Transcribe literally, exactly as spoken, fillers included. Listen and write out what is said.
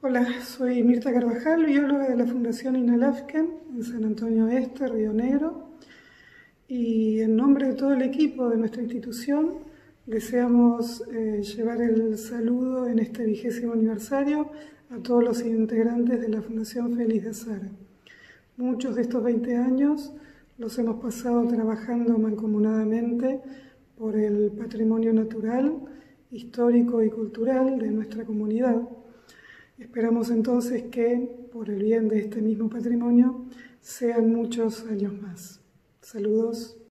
Hola, soy Mirta Carvajal, bióloga de la Fundación Inalafken en San Antonio Este, Río Negro, y en nombre de todo el equipo de nuestra institución deseamos eh, llevar el saludo en este vigésimo aniversario a todos los integrantes de la Fundación Félix de Azara. Muchos de estos veinte años los hemos pasado trabajando mancomunadamente por el patrimonio natural, histórico y cultural de nuestra comunidad. Esperamos entonces que, por el bien de este mismo patrimonio, sean muchos años más. Saludos.